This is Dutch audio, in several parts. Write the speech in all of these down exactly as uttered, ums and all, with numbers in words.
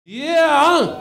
Ja!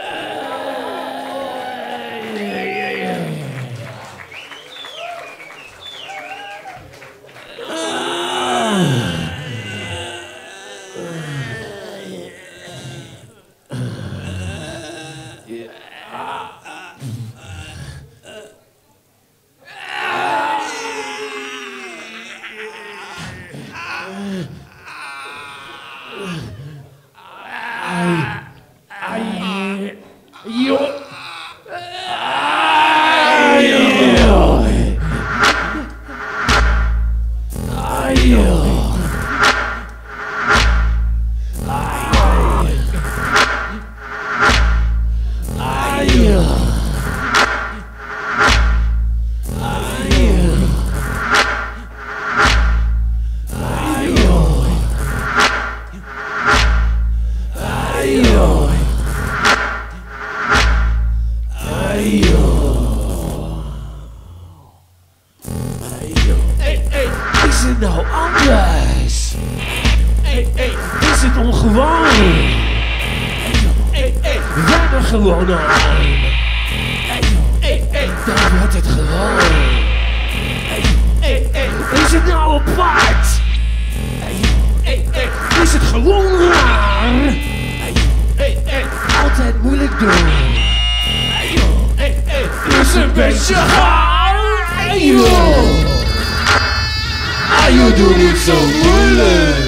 Doe niet zo moeilijk.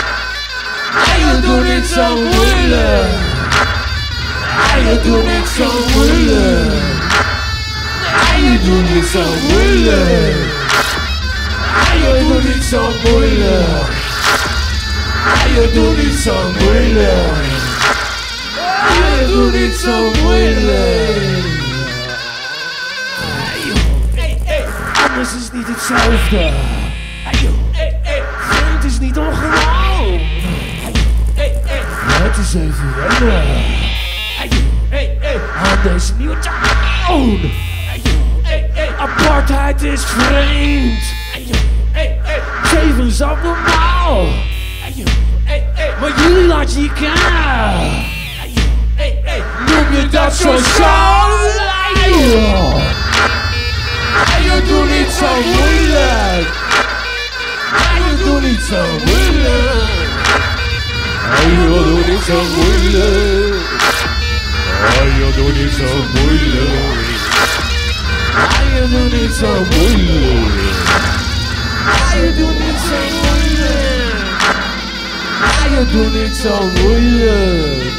Doe niet zo moeilijk. Doe niet zo moeilijk. Doe niet zo moeilijk. Doe niet zo moeilijk. Doe niet zo moeilijk. Doe niet zo moeilijk. Anders is niet hetzelfde. Het is niet ongewoon. Het is even wennen aan deze nieuwe toon. Apartheid is vreemd. Zeven is abnormaal. Maar jullie laat je kennen. Noem je dat sociaal? Doe niet zo moeilijk. Doe niet zo moeilijk. Doe niet zo moeilijk. Doe niet zo moeilijk. Doe niet zo moeilijk. Doe niet zo moeilijk. Doe niet zo moeilijk.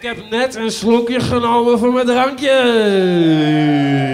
Ik heb net een slokje genomen van mijn drankje.